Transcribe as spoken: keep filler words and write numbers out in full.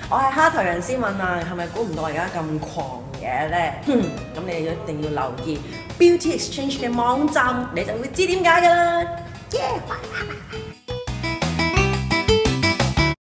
我係蝦頭人思敏啊，係咪估唔到我而家咁狂嘅咧？咁你一定要留意 Beauty Exchange 嘅網站，你就會知點解㗎啦。Yeah!